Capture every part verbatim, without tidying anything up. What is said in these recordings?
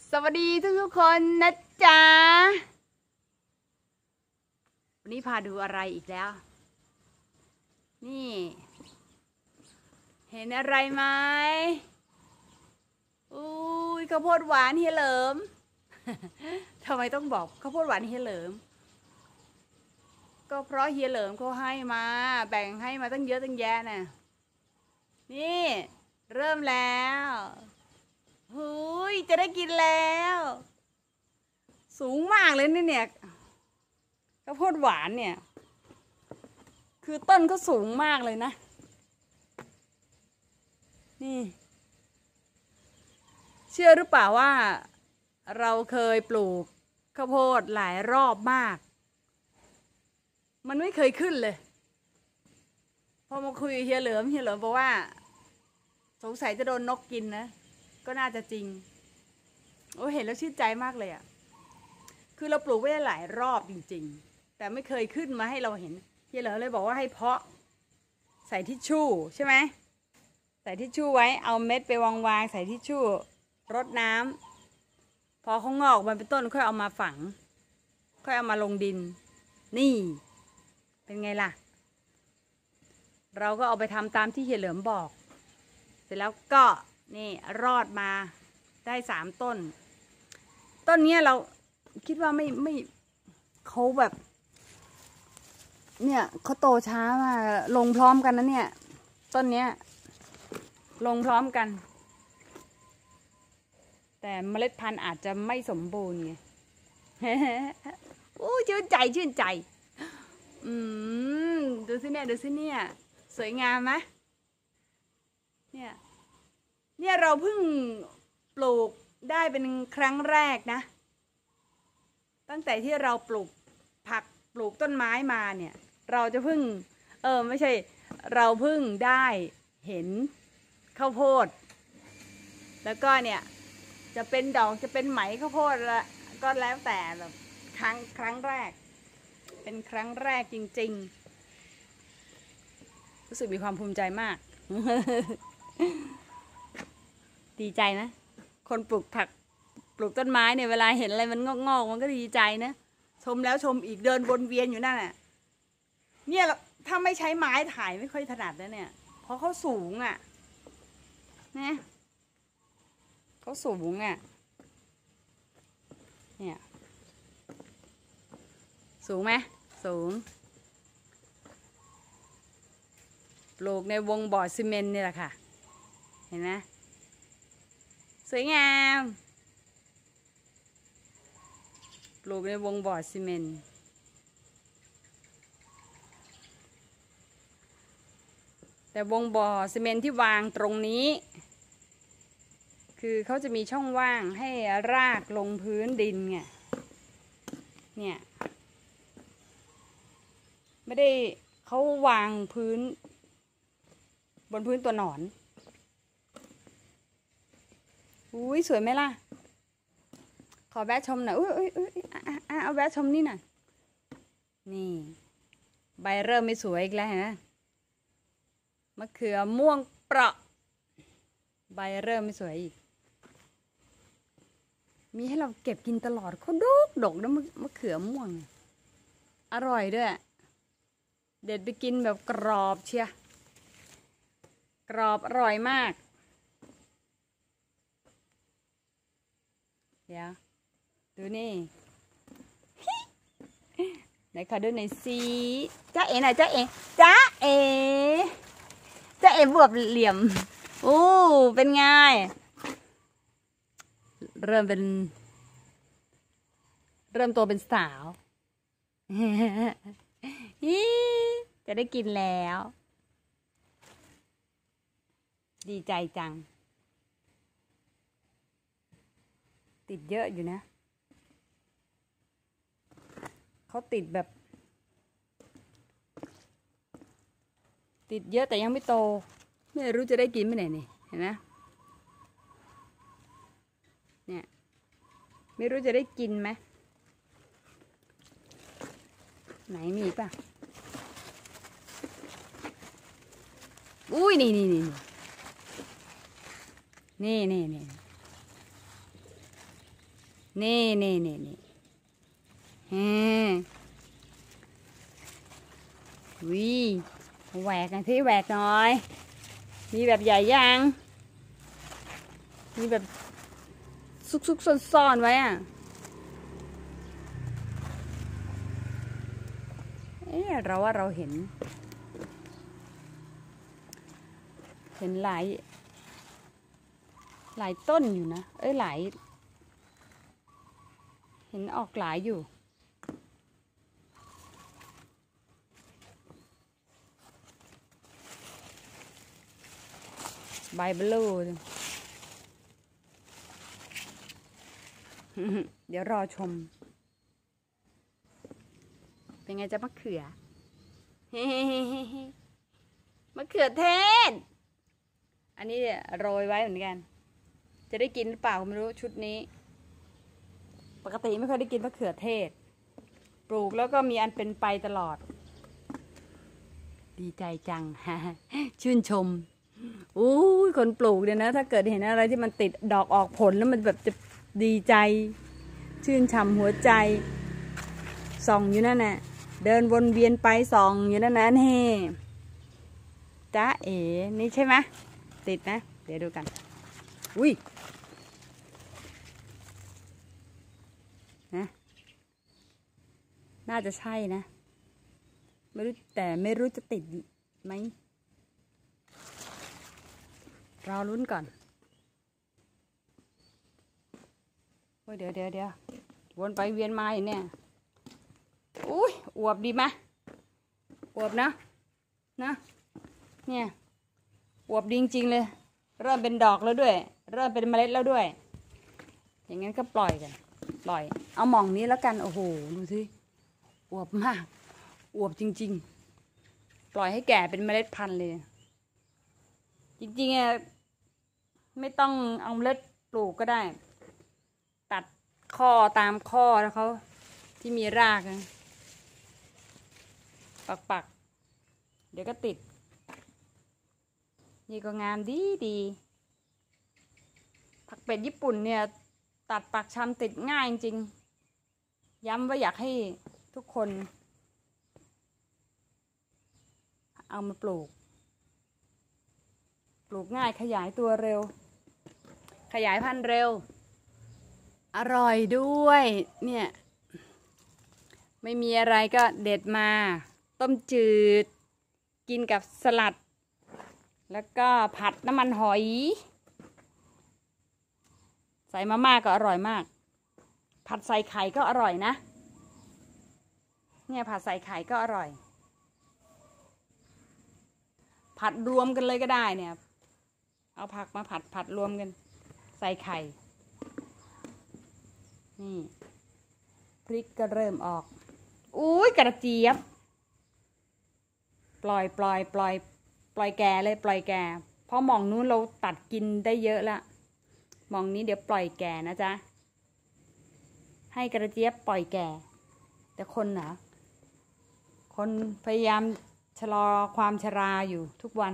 สวัสดีทุกทุกคนนะจ๊ะวันนี้พาดูอะไรอีกแล้ว นี่ เห็นอะไรไหมอุ้ยข้าวโพดหวานเฮียเหลิม ทำไมต้องบอกข้าวโพดหวานเฮียเหลิม ก็เพราะเฮียเหลิมเขาให้มา แบ่งให้มาตั้งเยอะตั้งแยะน่ะนี่เริ่มแล้วหุยจะได้กินแล้วสูงมากเลยนี่เนี่ยข้าวโพดหวานเนี่ยคือต้นก็สูงมากเลยนะนี่เชื่อหรือเปล่าว่าเราเคยปลูกข้าวโพดหลายรอบมากมันไม่เคยขึ้นเลยพอมาคุยเฮียเหลิมเฮียเหลิมบอกว่าสงสัยจะโดนนกกินนะก็น่าจะจริงโอ้เห็นแล้วชื่นใจมากเลยอ่ะคือเราปลูกไว้หลายรอบจริงๆแต่ไม่เคยขึ้นมาให้เราเห็นเฮียเหลิมเลยบอกว่าให้เพาะใส่ทิชชู่ใช่ไหมใส่ทิชชู่ไว้เอาเม็ดไปวางๆใส่ทิชชู่รดน้ำพอเขางอกมันเป็นต้นค่อยเอามาฝังค่อยเอามาลงดินนี่เป็นไงล่ะเราก็เอาไปทำตามที่เฮียเหลิมบอกเสร็จแล้วก็นี่รอดมาได้สามต้นต้นนี้เราคิดว่าไม่ไม่เขาแบบเนี่ยเขาโตช้ามากลงพร้อมกันนะเนี่ยต้นเนี้ยลงพร้อมกันแต่เมล็ดพันธุ์อาจจะไม่สมบูรณ์ไง โอ้ชื่นใจชื่นใจอืมดูสิเนี่ยดูสิเนี่ยสวยงามไหมเนี่ยเนี่ยเราเพิ่งปลูกได้เป็นครั้งแรกนะตั้งแต่ที่เราปลูกผักปลูกต้นไม้มาเนี่ยเราจะเพิ่งเออไม่ใช่เราเพิ่งได้เห็นข้าวโพดแล้วก็เนี่ยจะเป็นดอกจะเป็นไหมข้าวโพดละก็แล้วแต่แบบครั้งครั้งแรกเป็นครั้งแรกจริงๆรู้สึกมีความภูมิใจมาก ดีใจนะคนปลูกผักปลูกต้นไม้เนี่ยเวลาเห็นอะไรมันงอกๆมันก็ดีใจนะชมแล้วชมอีกเดินวนเวียนอยู่นั่นแหละเนี่ยถ้าไม่ใช้ไม้ถ่ายไม่ค่อยถนัดนะเนี่ยเพราะเขาสูงอ่ะเนี่ยเขาสูงอ่ะเนี่ยสูงไหมสูงปลูกในวงบ่อซีเมนต์นี่แหละค่ะเห็นไหมสวยงามปลูกในวงบ่อซีเมนต์แต่วงบ่อซีเมนต์ที่วางตรงนี้คือเขาจะมีช่องว่างให้รากลงพื้นดินไงเนี่ยไม่ได้เขาวางพื้นบนพื้นตัวหนอนอุ้ยสวยไหมล่ะขอแวะชมหน่อยอุ้ยอุ้ยอุ้ยอ่ะเอาแวะชมนี่หน่อยนี่ใบเริ่มไม่สวยอีกแล้วนะมะเขือม่วงเปราะใบเริ่มไม่สวยอีกมีให้เราเก็บกินตลอดเขาดกดกนะมะเขือม่วงอร่อยด้วยเด็ดไปกินแบบกรอบเชียกรอบอร่อยมากเดี๋ยวดูนี่ไหนขอดูหน่อยสิจ้าเอ๋หน่อยจ้าเอ๋จ้าเอ๋จ้าเอ๋บวบเหลี่ยมอู้เป็นไงเริ่มเป็นเริ่มตัวเป็นสาวจะได้กินแล้วดีใจจังติดเยอะอยู่นะเขาติดแบบติดเยอะแต่ยังไม่โตไม่รู้จะได้กินเมื่อไหร่นี่เห็นไหมเนี่ยไม่รู้จะได้กินไหมไหนมีป่ะอุ้ยนี่นี่นี่นี่นี่นี่นี่นี่นี่นี่ฮึวิแหวกกันที่แหวกหน่อยมีแบบใหญ่ยังมีแบบซุกๆซ่อนๆไว้อ่ะเอ๊ะเราว่าเราเห็นเห็นหลายหลายต้นอยู่นะเอ้ยหลายเห็นออกหลายอยู่ใบเบลูเดี๋ยวรอชมเป็นไงจะมะเขือมะเขือเทศอันนี้โรยไว้เหมือนกันจะได้กินหรือเปล่าไม่รู้ชุดนี้ปกติไม่ค่อยได้กินมะเขือเทศปลูกแล้วก็มีอันเป็นไปตลอดดีใจจังชื่นชมอู้ยคนปลูกเนี่ยนะถ้าเกิดเห็นอะไรที่มันติดดอกออกผลแล้วมันแบบจะดีใจชื่นช่ำหัวใจส่องอยู่นั่นแหละเดินวนเวียนไปส่องอยู่นั่นนะเฮ้จ้าเอ๋นี่ใช่ไหมติดนะเดี๋ยวดูกันอุ้ยนะน่าจะใช่นะไม่รู้แต่ไม่รู้จะติดไหมรอลุ้นก่อนโอ้ยเดี๋ยวเดี๋ยวเดี๋ยววนไปเวียนมาอยู่เนี่ยอุ้ยอวบดีไหมอวบนะนะเนี่ยอวบดีจริงๆเลยเริ่มเป็นดอกแล้วด้วยเริ่มเป็นเมล็ดแล้วด้วยอย่างงั้นก็ปล่อยกันปล่อยเอาหม่องนี้แล้วกันโอ้โหดูสิอวบมากอวบจริงๆปล่อยให้แก่เป็นเมล็ดพันธุ์เลยจริงๆอ่ะไม่ต้องเอาเมล็ดปลูกก็ได้ตัดข้อตามข้อแล้วเขาที่มีรากนะปักๆเดี๋ยวก็ติดนี่ก็งามดีดีผักเป็ดญี่ปุ่นเนี่ยตัดปักชำติดง่ายจริงย้ำว่าอยากให้ทุกคนเอามาปลูกปลูกง่ายขยายตัวเร็วขยายพันธุ์เร็วอร่อยด้วยเนี่ยไม่มีอะไรก็เด็ดมาต้มจืดกินกับสลัดแล้วก็ผัดน้ำมันหอยใส่มาม่าก็อร่อยมากผัดใส่ไข่ก็อร่อยนะเนี่ยผัดใส่ไข่ก็อร่อยผัดรวมกันเลยก็ได้เนี่ยเอาผักมาผัดผัดรวมกันใส่ไข่นี่พริกก็เริ่มออกอุ้ยกระเจี๊ยบปล่อยปล่อยปล่อยปล่อยแก่เลยปล่อยแก่เพราะหม่องนู้นเราตัดกินได้เยอะละหม่องนี้เดี๋ยวปล่อยแก่นะจ๊ะให้กระเจี๊ยบปล่อยแก่แต่คนนะคนพยายามชะลอความชราอยู่ทุกวัน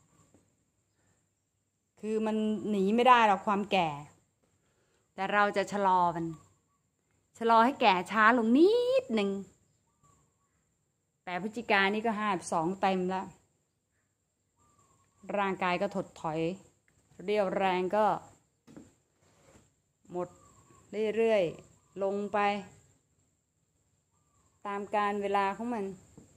คือมันหนีไม่ได้หรอกความแก่แต่เราจะชะลอมันชะลอให้แก่ช้าลงนิดหนึ่งแต่พฤศจิกายนนี่ก็ห้าสิบสองเต็มแล้วร่างกายก็ถดถอยเรี่ยวแรงก็หมดเรื่อยๆลงไปตามกาลเวลาของมัน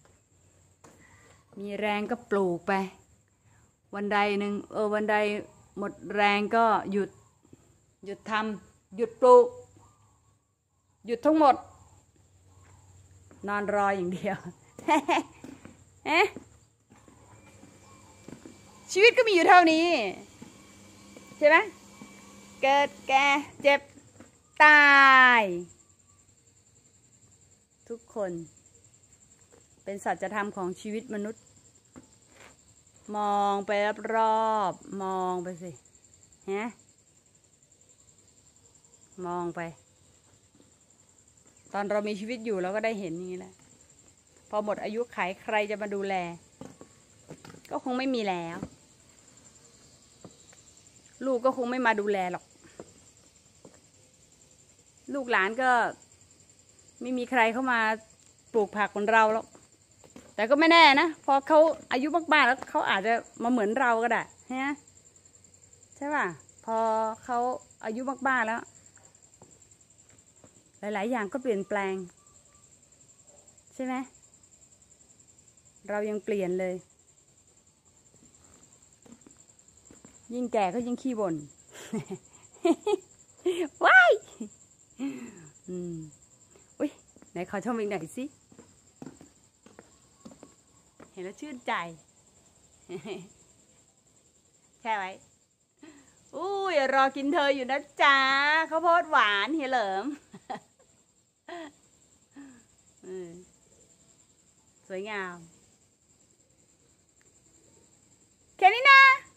มีแรงก็ปลูกไปวันใดหนึ่งเออวันใดหมดแรงก็หยุดหยุดทำหยุดปลูกหยุดทั้งหมดนอนรออย่างเดียวเอ๊ะชีวิตก็มีอยู่เท่านี้ใช่ไหมเกิดแก่เจ็บตายทุกคนเป็นสัจธรรมของชีวิตมนุษย์มองไปรอบๆมองไปสิฮะมองไปตอนเรามีชีวิตอยู่เราก็ได้เห็นอย่างนี้แหละพอหมดอายุขัยใครจะมาดูแลก็คงไม่มีแล้วลูกก็คงไม่มาดูแลหรอกลูกหลานก็ไม่มีใครเข้ามาปลูกผักเหมือนเราแล้วแต่ก็ไม่แน่นะพอเขาอายุมากๆแล้วเขาอาจจะมาเหมือนเราก็ได้ฮะใช่ป่ะพอเขาอายุมากๆแล้ว หลายๆอย่างก็เปลี่ยนแปลงใช่ไหมเรายังเปลี่ยนเลยยิ่งแก่ก็ยิ่งขี้บ่น ว้ายอืมอุ้ยไหนขอชมอีกหน่อยสิเห็นแล้วชื่นใจ แช่ไว้อุ้ยรอกินเธออยู่นะจ๊ะข้าวโพดหวานเฮียเหลิม สวยงามแค่นี้นะ